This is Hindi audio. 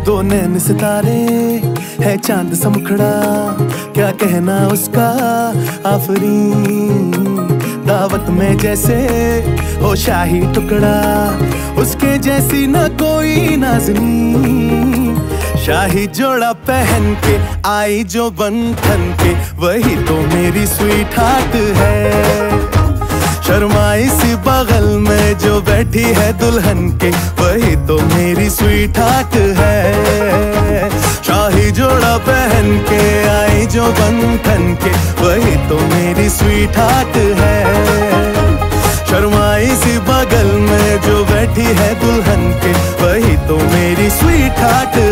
दो नैन सितारे है चांद सा मुखड़ा, क्या कहना उसका आफरीन। दावत में जैसे हो शाही टुकड़ा, उसके जैसी न कोई नाज़नीन। शाही जोड़ा पहन के आई जो बंधन के, वही तो मेरी स्वीट हार्ट है। शर्माई सी बगल में जो बैठी है दुल्हन के, वही तो मेरी स्वीट हार्ट है। शाही जोड़ा पहन के आई जो बंधन के, वही तो मेरी स्वीट हार्ट है। शर्माई सी बगल में जो बैठी है दुल्हन के, वही तो मेरी स्वीट हार्ट